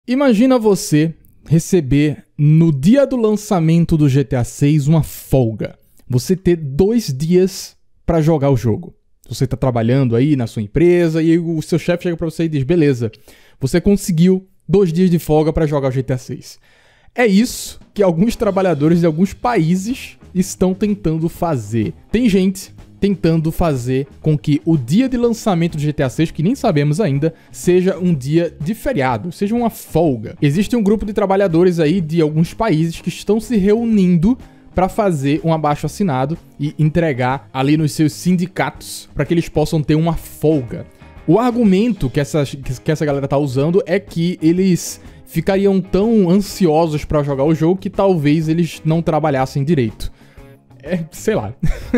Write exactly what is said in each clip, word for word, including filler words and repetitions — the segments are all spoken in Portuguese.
Imagina você receber no dia do lançamento do G T A seis uma folga. Você ter dois dias para jogar o jogo. Você está trabalhando aí na sua empresa e o seu chefe chega para você e diz: beleza, você conseguiu dois dias de folga para jogar o G T A seis. É isso que alguns trabalhadores de alguns países estão tentando fazer. Tem gente tentando fazer com que o dia de lançamento do G T A seis, que nem sabemos ainda, seja um dia de feriado, seja uma folga. Existe um grupo de trabalhadores aí de alguns países que estão se reunindo para fazer um abaixo-assinado e entregar ali nos seus sindicatos para que eles possam ter uma folga. O argumento que essa, que essa galera tá usando é que eles ficariam tão ansiosos para jogar o jogo que talvez eles não trabalhassem direito. É, sei lá.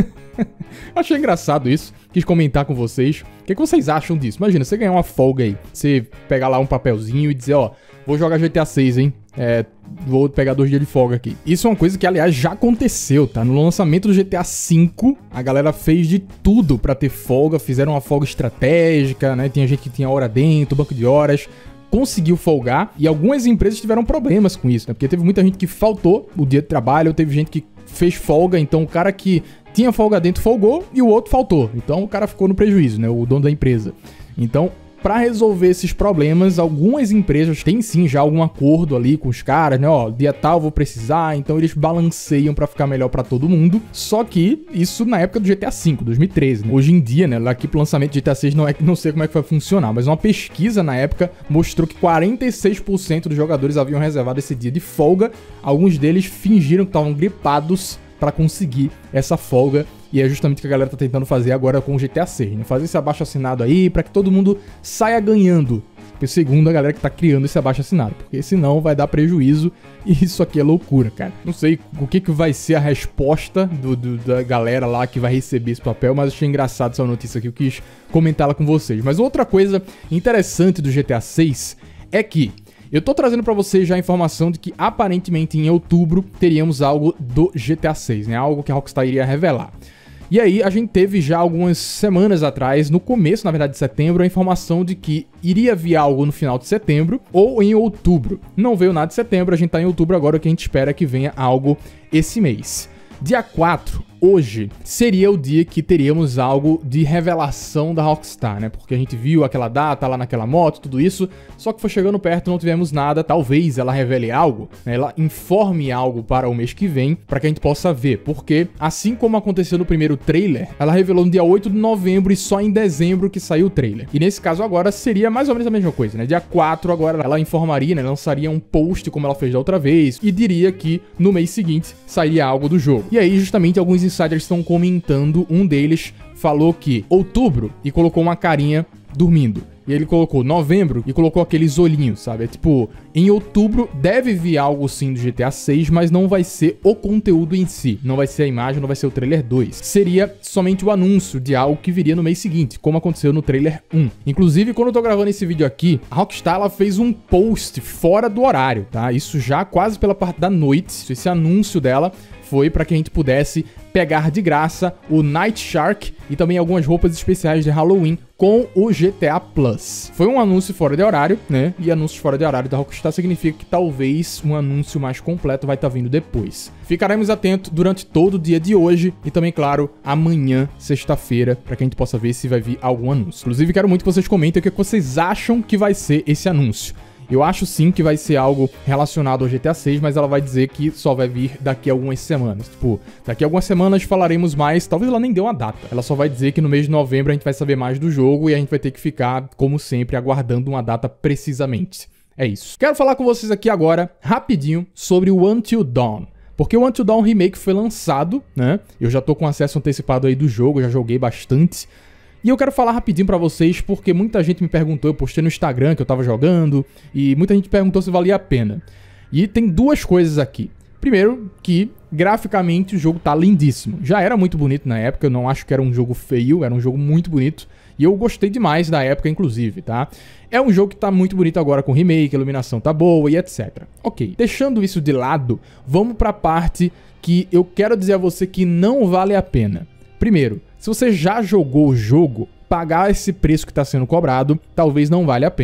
Achei engraçado isso. Quis comentar com vocês. O que, que vocês acham disso? Imagina, você ganhar uma folga aí. Você pegar lá um papelzinho e dizer, ó, vou jogar G T A seis, hein? É, vou pegar dois dias de folga aqui. Isso é uma coisa que, aliás, já aconteceu, tá? No lançamento do G T A cinco, a galera fez de tudo pra ter folga. Fizeram uma folga estratégica, né? Tinha gente que tinha hora dentro, banco de horas. Conseguiu folgar e algumas empresas tiveram problemas com isso, né? Porque teve muita gente que faltou o dia de trabalho, teve gente que fez folga, então o cara que tinha folga dentro folgou e o outro faltou. Então o cara ficou no prejuízo, né? O dono da empresa. Então, para resolver esses problemas, algumas empresas têm sim já algum acordo ali com os caras, né? Ó, dia tal vou precisar, então eles balanceiam para ficar melhor para todo mundo. Só que isso na época do G T A cinco, dois mil e treze, né? Hoje em dia, né, aqui pro lançamento do G T A seis não é que não sei como é que vai funcionar, mas uma pesquisa na época mostrou que quarenta e seis por cento dos jogadores haviam reservado esse dia de folga. Alguns deles fingiram que estavam gripados para conseguir essa folga. E é justamente o que a galera tá tentando fazer agora com o G T A seis, né? Fazer esse abaixo-assinado aí pra que todo mundo saia ganhando. Segundo a galera que tá criando esse abaixo-assinado. Porque senão vai dar prejuízo e isso aqui é loucura, cara. Não sei o que, que vai ser a resposta do, do, da galera lá que vai receber esse papel, mas achei engraçado essa notícia aqui, eu quis comentá-la com vocês. Mas outra coisa interessante do G T A seis é que eu tô trazendo pra vocês já a informação de que aparentemente em outubro teríamos algo do G T A seis, né? Algo que a Rockstar iria revelar. E aí a gente teve já algumas semanas atrás, no começo, na verdade, de setembro, a informação de que iria vir algo no final de setembro ou em outubro. Não veio nada de setembro, a gente tá em outubro agora, o que a gente espera é que venha algo esse mês. Dia quatro, hoje, seria o dia que teríamos algo de revelação da Rockstar, né? Porque a gente viu aquela data lá naquela moto, tudo isso, só que foi chegando perto, não tivemos nada. Talvez ela revele algo, né? Ela informe algo para o mês que vem, para que a gente possa ver. Porque, assim como aconteceu no primeiro trailer, ela revelou no dia oito de novembro e só em dezembro que saiu o trailer. E nesse caso agora seria mais ou menos a mesma coisa, né? Dia quatro agora ela informaria, né? Lançaria um post como ela fez da outra vez e diria que no mês seguinte sairia algo do jogo. E aí, justamente, alguns insiders estão comentando, um deles falou que outubro e colocou uma carinha dormindo. E ele colocou novembro e colocou aqueles olhinhos, sabe? É tipo, em outubro deve vir algo sim do G T A seis, mas não vai ser o conteúdo em si. Não vai ser a imagem, não vai ser o trailer dois. Seria somente o anúncio de algo que viria no mês seguinte, como aconteceu no trailer um. Inclusive, quando eu tô gravando esse vídeo aqui, a Rockstar ela fez um post fora do horário, tá? Isso já quase pela parte da noite. Esse anúncio dela foi para que a gente pudesse pegar de graça o Night Shark e também algumas roupas especiais de Halloween com o G T A Plus. Foi um anúncio fora de horário, né? E anúncios fora de horário da Rockstar significa que talvez um anúncio mais completo vai estar vindo depois. Ficaremos atentos durante todo o dia de hoje e também, claro, amanhã, sexta-feira, para que a gente possa ver se vai vir algum anúncio. Inclusive, quero muito que vocês comentem o que vocês acham que vai ser esse anúncio. Eu acho sim que vai ser algo relacionado ao G T A seis, mas ela vai dizer que só vai vir daqui a algumas semanas. Tipo, daqui a algumas semanas falaremos mais, talvez ela nem dê uma data. Ela só vai dizer que no mês de novembro a gente vai saber mais do jogo e a gente vai ter que ficar, como sempre, aguardando uma data precisamente. É isso. Quero falar com vocês aqui agora, rapidinho, sobre o Until Dawn. Porque o Until Dawn Remake foi lançado, né? Eu já tô com acesso antecipado aí do jogo, já joguei bastante. E eu quero falar rapidinho pra vocês, porque muita gente me perguntou, eu postei no Instagram que eu tava jogando, e muita gente perguntou se valia a pena. E tem duas coisas aqui. Primeiro, que graficamente o jogo tá lindíssimo. Já era muito bonito na época, eu não acho que era um jogo feio, era um jogo muito bonito. E eu gostei demais da época, inclusive, tá? É um jogo que tá muito bonito agora com remake, a iluminação tá boa e etcétera. Ok, deixando isso de lado, vamos pra parte que eu quero dizer a você que não vale a pena. Primeiro, se você já jogou o jogo, pagar esse preço que está sendo cobrado, talvez não valha a pena.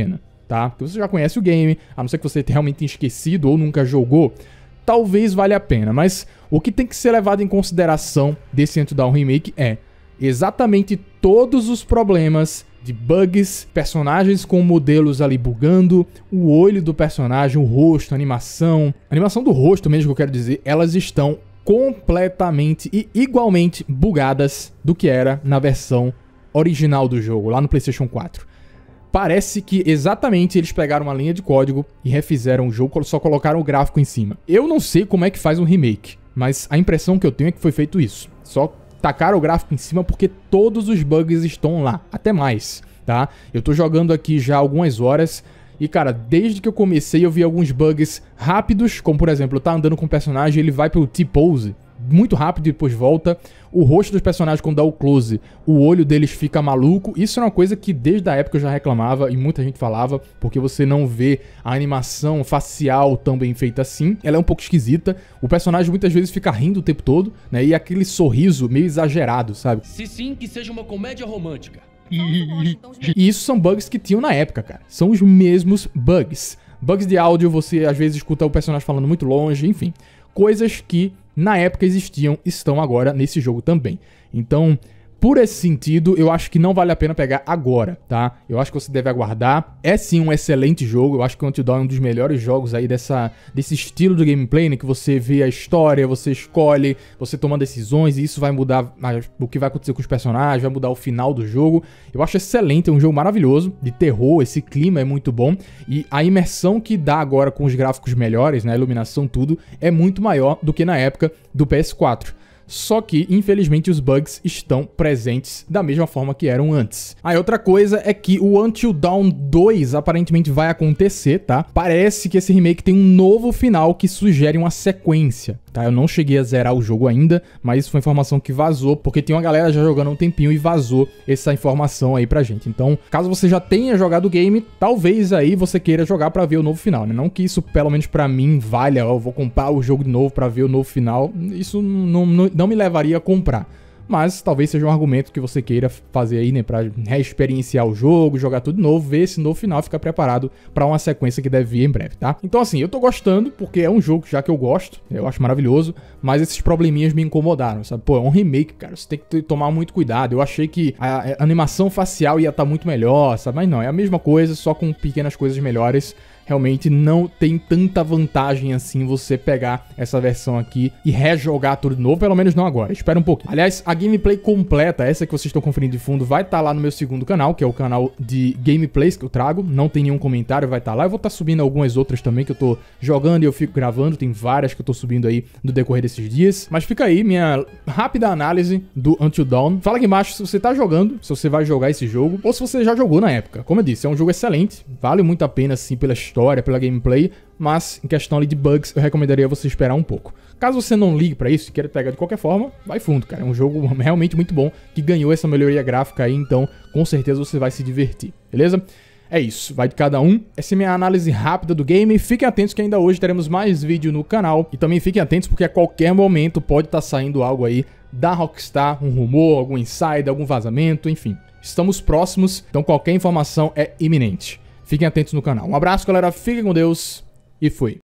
tá? Porque você já conhece o game, a não ser que você realmente tenha esquecido ou nunca jogou, talvez valha a pena. Mas o que tem que ser levado em consideração desse Until Dawn Remake é exatamente todos os problemas de bugs, personagens com modelos ali bugando, o olho do personagem, o rosto, a animação. A animação do rosto mesmo que eu quero dizer, elas estão completamente e igualmente bugadas do que era na versão original do jogo, lá no PlayStation quatro. Parece que exatamente eles pegaram uma linha de código e refizeram o jogo, só colocaram o gráfico em cima. Eu não sei como é que faz um remake, mas a impressão que eu tenho é que foi feito isso. Só tacaram o gráfico em cima porque todos os bugs estão lá, até mais, tá? Eu tô jogando aqui já há algumas horas e, cara, desde que eu comecei eu vi alguns bugs rápidos, como por exemplo, tá andando com o personagem, ele vai pelo T-pose muito rápido e depois volta. O rosto dos personagens, quando dá o close, o olho deles fica maluco. Isso é uma coisa que desde a época eu já reclamava e muita gente falava, porque você não vê a animação facial tão bem feita assim. Ela é um pouco esquisita. O personagem muitas vezes fica rindo o tempo todo, né? E aquele sorriso meio exagerado, sabe? Se sim, que seja uma comédia romântica. E isso são bugs que tinham na época, cara. São os mesmos bugs. Bugs de áudio, você às vezes escuta o personagem falando muito longe, enfim. Coisas que na época existiam, estão agora nesse jogo também. Então, por esse sentido, eu acho que não vale a pena pegar agora, tá? Eu acho que você deve aguardar. É sim um excelente jogo, eu acho que o Until Dawn é um dos melhores jogos aí dessa, desse estilo de gameplay, né? Que você vê a história, você escolhe, você toma decisões e isso vai mudar o que vai acontecer com os personagens, vai mudar o final do jogo. Eu acho excelente, é um jogo maravilhoso, de terror, esse clima é muito bom e a imersão que dá agora com os gráficos melhores, né? A iluminação, tudo, é muito maior do que na época do P S quatro. Só que, infelizmente, os bugs estão presentes da mesma forma que eram antes. Aí, outra coisa é que o Until Dawn dois aparentemente vai acontecer, tá? Parece que esse remake tem um novo final que sugere uma sequência, tá? Eu não cheguei a zerar o jogo ainda, mas isso foi informação que vazou, porque tem uma galera já jogando há um tempinho e vazou essa informação aí pra gente. Então, caso você já tenha jogado o game, talvez aí você queira jogar pra ver o novo final, né? Não que isso, pelo menos pra mim, valha, ó, eu vou comprar o jogo de novo pra ver o novo final. Isso não, não não me levaria a comprar. Mas talvez seja um argumento que você queira fazer aí, né, pra reexperienciar o jogo, jogar tudo de novo, ver esse novo final, ficar preparado pra uma sequência que deve vir em breve, tá? Então assim, eu tô gostando, porque é um jogo já que eu gosto, eu acho maravilhoso, mas esses probleminhas me incomodaram, sabe? Pô, é um remake, cara, você tem que tomar muito cuidado. Eu achei que a animação facial ia estar muito melhor, sabe? Mas não, é a mesma coisa, só com pequenas coisas melhores. Realmente não tem tanta vantagem assim você pegar essa versão aqui e rejogar tudo de novo, pelo menos não agora, espera um pouquinho. Aliás, a gameplay completa, essa que vocês estão conferindo de fundo, vai estar lá no meu segundo canal, que é o canal de gameplays que eu trago, não tem nenhum comentário, vai estar lá. Eu vou estar subindo algumas outras também que eu tô jogando e eu fico gravando, tem várias que eu tô subindo aí no decorrer desses dias. Mas fica aí minha rápida análise do Until Dawn. Fala aqui embaixo se você tá jogando, se você vai jogar esse jogo, ou se você já jogou na época. Como eu disse, é um jogo excelente, vale muito a pena assim pela história, pela gameplay, mas em questão ali de bugs, eu recomendaria você esperar um pouco. Caso você não ligue pra isso e queira pegar de qualquer forma, vai fundo, cara. É um jogo realmente muito bom, que ganhou essa melhoria gráfica aí, então com certeza você vai se divertir, beleza? É isso, vai de cada um. Essa é a minha análise rápida do game. Fiquem atentos que ainda hoje teremos mais vídeo no canal. E também fiquem atentos porque a qualquer momento pode estar saindo algo aí da Rockstar, um rumor, algum insider, algum vazamento, enfim. Estamos próximos, então qualquer informação é iminente. Fiquem atentos no canal. Um abraço, galera. Fiquem com Deus e fui.